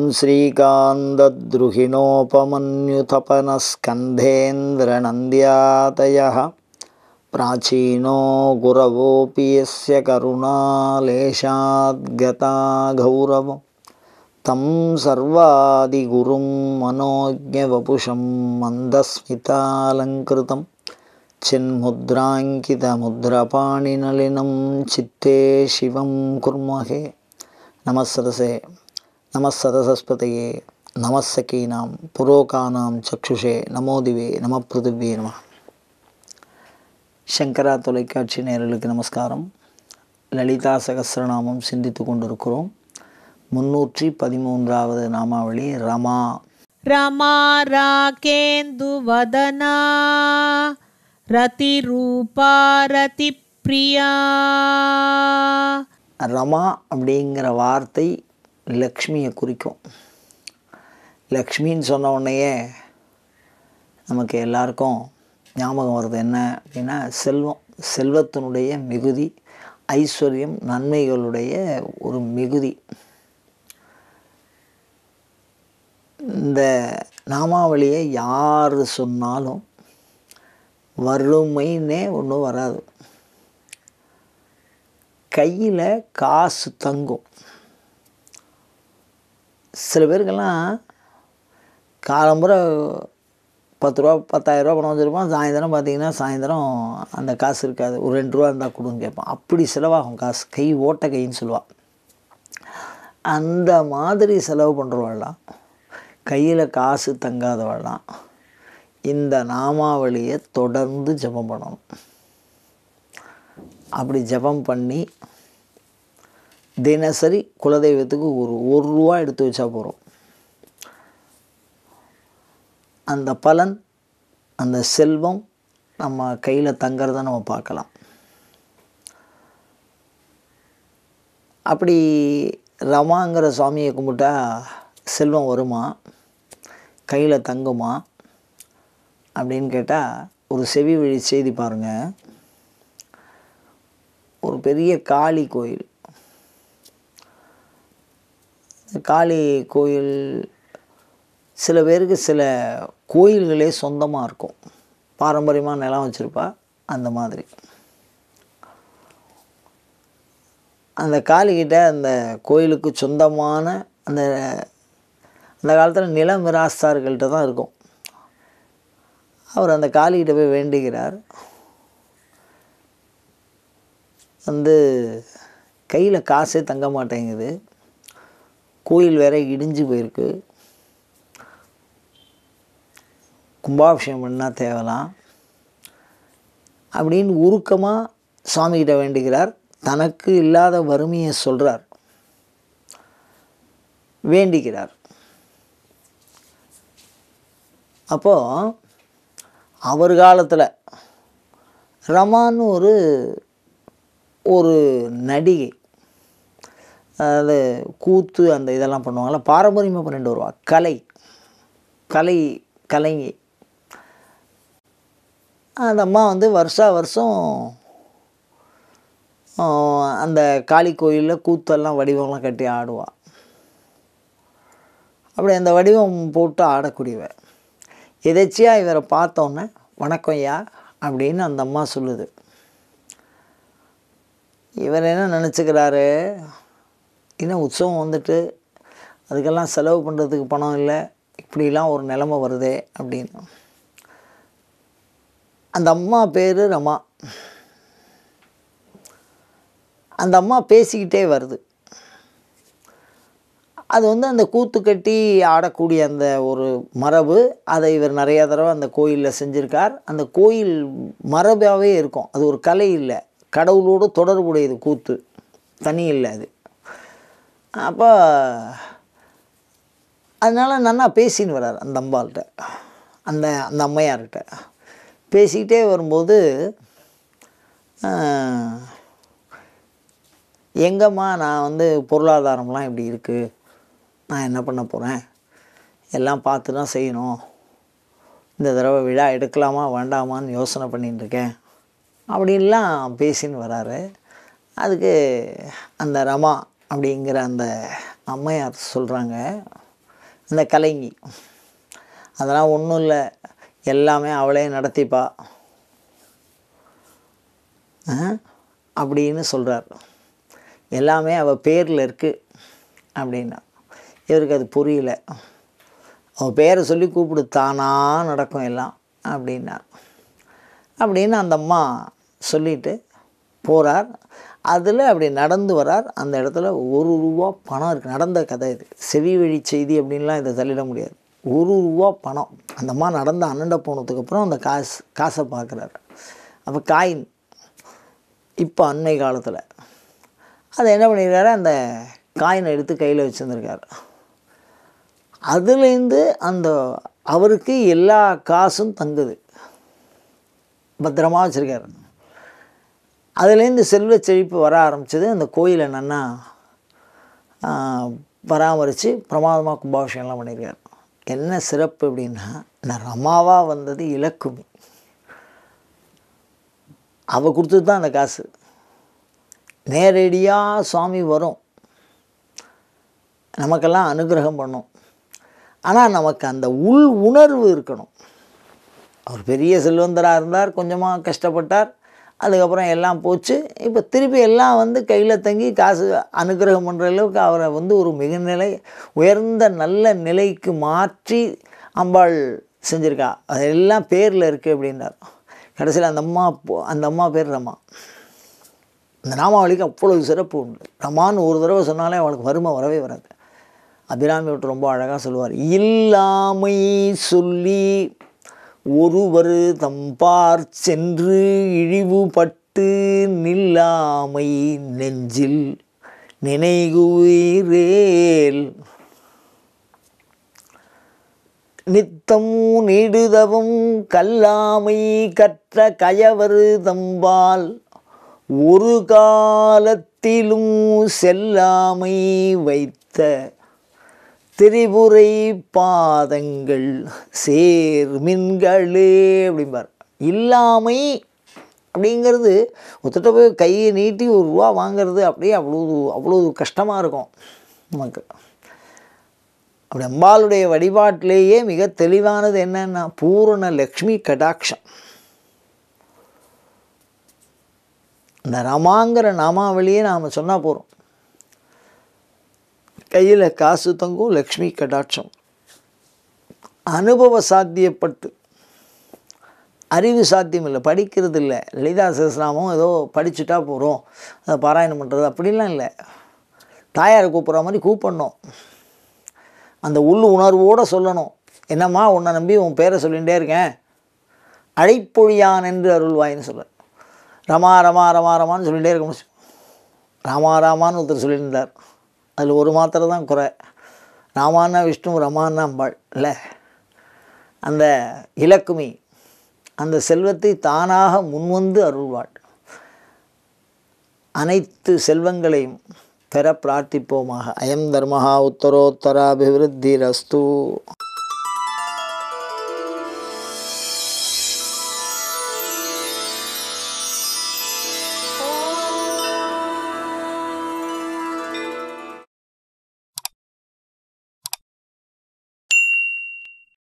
श्रीकान्तद्रुहिणोपमन्युतपनस्कन्धेन्द्रनन्द्यातयः प्राचीनो गुरवोऽपि यस्य करुणालेशाद्गता गौरवं तं सर्वादिगुरुं मनोज्ञवपुषं मन्दस्मितालङ्कृतं चिन्मुद्राङ्कितमुद्रपाणिनलिनं चित्ते शिवं कुर्महे। नमस्सरसे नमस्सरस्वतये नमस्सकीनां पुरोकानां चक्षुषे नमोदिवे नमः पृथिव्ये नमः। शंकरा தொலைக்காட்சி நேயர்களுக்கு நமஸ்காரம். லலிதா சகஸ்ரநாமம் சிந்தித்து கொண்டிருக்கிறோம். 313வது நாமாவளி ரமா. रमा राकेन्दु वदना रतिरूपा रतिप्रिया. ரமா அப்படிங்கிற வார்த்தை லக்ஷ்மியை குறிக்கும். லக்ஷ்மின்னு சொன்ன உடனேயே நமக்கு எல்லாருக்கும் ஞாபகம் வருது என்ன அப்படின்னா செல்வம், செல்வத்தினுடைய மிகுதி, ஐஸ்வர்யம், நன்மைகளுடைய ஒரு மிகுதி. இந்த நாமாவளியை யார் சொன்னாலும் வறுமைன்னே ஒன்றும் வராது. கையில் காசு தங்கும். சில பேருக்கெல்லாம் காலம்புரை 10 ரூபா 10,000 ரூபா பணம் வச்சுருப்பான். சாயந்தரம் பார்த்திங்கன்னா சாயந்தரம் அந்த காசு இருக்காது. ஒரு 2 ரூபா இருந்தால் கொடுன்னு கேட்பான். அப்படி செலவாகும் காசு. கை ஓட்ட கைன்னு சொல்லுவாள். அந்த மாதிரி செலவு பண்ணுறவாள்லாம், கையில் காசு தங்காதவாள்லாம் இந்த நாமாவளியை தொடர்ந்து ஜெபம் பண்ணணும். அப்படி ஜெபம் பண்ணி தினசரி குலதெய்வத்துக்கு ஒரு ரூபா எடுத்து வச்சா போகிறோம். அந்த பலன், அந்த செல்வம் நம்ம கையில் தங்கிறத நம்ம பார்க்கலாம். அப்படி ரமாங்கிற சுவாமியை கும்பிட்டா செல்வம் வருமா, கையில் தங்குமா அப்படின்னு கேட்டால் ஒரு செவி வழி செய்தி பாருங்கள். ஒரு பெரிய காளி கோயில். காளி கோயில் சில பேருக்கு சில கோயில்களே சொந்தமாக இருக்கும். பாரம்பரியமாக நிலம் வச்சுருப்பா. அந்த மாதிரி அந்த காளிக்கிட்ட அந்த கோயிலுக்கு சொந்தமான அந்த காலத்தில் நில மிராஸ்தார்கள்ட்ட தான் இருக்கும். அவர் அந்த காளிக்கிட்ட போய் வேண்டுகிறார். கையில் காசே தங்க மாட்டேங்குது, கோயில் வேற இடிஞ்சு போயிருக்கு, கும்பாபிஷேகம் பண்ணால் தேவலாம் அப்படின்னு உருக்கமாக சுவாமிகிட்ட வேண்டுகிறார். தனக்கு இல்லாத வறுமையை சொல்கிறார், வேண்டிக்கிறார். அப்போது அவர் காலத்தில் ரமான்னு ஒரு நடிகை, அதாவது கூத்து அந்த இதெல்லாம் பண்ணுவாங்கள்ல, பாரம்பரியமாக பண்ணிட்டு வருவா. கலைஞி. அந்த அம்மா வருஷம் அந்த காளி கோயிலில் கூத்தெல்லாம் வடிவம்லாம் கட்டி ஆடுவாள். அப்படி அந்த வடிவம் போட்டு ஆடக்கூடியவ. எதாச்சியாக இவரை பார்த்தோன்னே வணக்கம் ஐயா அப்படின்னு அந்த அம்மா சொல்லுது. இவர் என்ன நினச்சிக்கிறாரு, இன்னும் உற்சவம் வந்துட்டு அதுக்கெல்லாம் செலவு பண்ணுறதுக்கு பணம் இல்லை, இப்படிலாம் ஒரு நிலைமை வருதே அப்படின்னு. அந்த அம்மா பேர் ரமா. அந்த அம்மா பேசிக்கிட்டே வருது. அது அந்த கூத்து கட்டி ஆடக்கூடிய அந்த ஒரு மரபு, அதை இவர் நிறையா தடவை அந்த கோயிலில் செஞ்சுருக்கார். அந்த கோயில் மரபாகவே இருக்கும். அது ஒரு கலை இல்லை, கடவுளோடு தொடர்புடையது கூத்து, தனி இல்லை அது. அப்போ அதனால் நன்னா பேசின்னு வர்றார் அந்த அம்பாள்கிட்ட, அந்த அம்மையார்கிட்ட. பேசிக்கிட்டே வரும்போது எங்கம்மா நான் பொருளாதாரம்லாம் இப்படி இருக்குது, நான் என்ன பண்ண போகிறேன், எல்லாம் பார்த்து தான் செய்யணும், இந்த தடவை விழா எடுக்கலாமா வேண்டாமான்னு யோசனை பண்ணின்னு இருக்கேன் அப்படின்லாம் பேசின்னு வராரு. அதுக்கு அந்த ரமா அப்படிங்கிற அந்த அம்மையார் சொல்கிறாங்க, அந்த கலைஞி. அதெல்லாம் ஒன்றும் இல்லை, எல்லாமே அவளே நடத்திப்பா அப்படின்னு சொல்கிறார். எல்லாமே அவள் பேரில் இருக்குது அப்படின்னா. இவருக்கு அது புரியல. அவள் பேரை சொல்லி கூப்பிடு, தானாக நடக்கும் எல்லாம் அப்படின்னா. அப்படின்னு அந்த அம்மா சொல்லிட்டு போகிறார். அதில் அப்படி நடந்து வரார். அந்த இடத்துல ₹1 பணம் இருக்குது. நடந்த கதை இது, செவி வழி செய்தி அப்படின்லாம் இதை தள்ளிட முடியாது. ₹1 பணம். அந்த அம்மா நடந்து அண்ணண்ட போனதுக்கப்புறம் அந்த காசை பார்க்குறாரு. அப்போ காயின் இப்போ அண்மை காலத்தில் அதை என்ன பண்ணியிருக்காரு, அந்த காயினை எடுத்து கையில் வச்சுருந்துருக்காரு. அதுலேருந்து அந்த அவருக்கு எல்லா காசும் தங்குது, பத்திரமா வச்சுருக்காரு. அதுலேருந்து செல்வ செழிப்பு வர ஆரம்பித்தது. அந்த கோயிலை நன்னா பராமரித்து பிரமாதமாக கும்பாபிஷேகம்லாம் பண்ணியிருக்காரு. என்ன சிறப்பு அப்படின்னா, நான் ரமாவாக வந்தது இலக்குமி. அவள் கொடுத்தது தான் அந்த காசு. நேரடியாக சுவாமி வரும், நமக்கெல்லாம் அனுகிரகம் பண்ணும். ஆனால் நமக்கு அந்த உள் உணர்வு இருக்கணும். அவர் பெரிய செல்வந்தராக இருந்தார், கொஞ்சமாக கஷ்டப்பட்டார், அதுக்கப்புறம் எல்லாம் போச்சு. இப்போ திருப்பி எல்லாம் வந்து கையில் தங்கி காசு அனுகிரகம் பண்ணுற அளவுக்கு அவரை வந்து ஒரு மிகநிலை உயர்ந்த நல்ல நிலைக்கு மாற்றி அம்பாள் செஞ்சுருக்கா. அதெல்லாம் பேரில் இருக்குது அப்படின்னார். கடைசியில் அந்த அம்மா பேர் ரமா. அந்த நாமாவளிக்கு அவ்வளவு சிறப்பு உண்டு. ரமான்னு ஒரு தடவை சொன்னாலே அவளுக்கு வறுமை வரவே வராது. அபிராமி விட்டு ரொம்ப அழகாக சொல்லுவார், இல்லாமை சொல்லி ஒருவர் தம்பார் சென்று இழிவுபட்டு நில்லாமை நெஞ்சில் நினைகுவீரேல் நித்தம் நீடுதவும் கல்லாமை கற்ற கயவர் தம்பால் ஒரு காலத்திலும் செல்லாமை வைத்த திரிபுரை பாதங்கள் சேர்மின்களே அப்படிம்பார். இல்லாமை அப்படிங்கிறது ஒருத்தட்ட போய் கையை நீட்டி ₹1 வாங்கிறது அப்படியே அவ்வளோ கஷ்டமாக இருக்கும் நமக்கு. அப்படி அம்பாளுடைய வழிபாட்டிலேயே மிக தெளிவானது என்னன்னா, பூரண லக்ஷ்மி கடாட்சம். இந்த ரமாங்கிற நாமாவளியே நாம் சொன்னால் போகிறோம், கையில் காசு தங்கும், லக்ஷ்மி கடாட்சம். அனுபவ சாத்தியப்பட்டு, அறிவு சாத்தியம் இல்லை, படிக்கிறது இல்லை. லலிதா சஹஸ்ரநாமம் ஏதோ படிச்சுட்டா போகிறோம், அதை பாராயணம் பண்ணுறது அப்படின்லாம் இல்லை. தாயாரை கூப்பிட்ற மாதிரி கூப்பிடணும், அந்த உள் உணர்வோடு சொல்லணும். என்னம்மா உன்னை நம்பி உன் பேரை சொல்லிகிட்டே இருக்கேன், அழைப்பொழியான் என்று அருள்வாயின்னு சொல்ல. ரமா ரமா ரமா ரமான்னு சொல்லிகிட்டே இருக்க முடியும். ராமா ராமான்னு ஒருத்தர் சொல்லியிருந்தார், அதில் ஒரு மாத்திரை தான் குறை. ராமான்னா விஷ்ணு, ரமான்னா அம்பாள் இல்லை. அந்த இலக்குமி அந்த செல்வத்தை தானாக முன்வந்து அருள்வாள். அனைத்து செல்வங்களையும் பெற பிரார்த்திப்போமாக. அயம் தர்மஹா உத்தரோத்தராபிவிருத்திரஸ்து.